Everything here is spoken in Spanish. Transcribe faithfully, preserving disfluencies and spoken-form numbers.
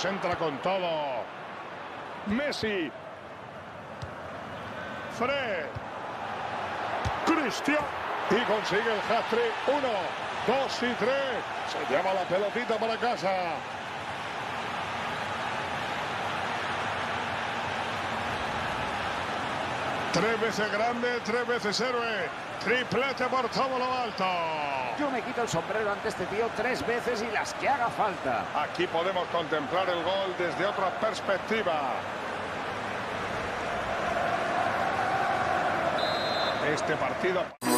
Marcos entra con todo. Messi. Fred. Cristian. Y consigue el hat-trick. Uno, dos y tres. Se lleva la pelotita para casa. Tres veces grande, tres veces héroe. Triplete por todo lo alto. Yo me quito el sombrero ante este tío tres veces y las que haga falta. Aquí podemos contemplar el gol desde otra perspectiva. Este partido...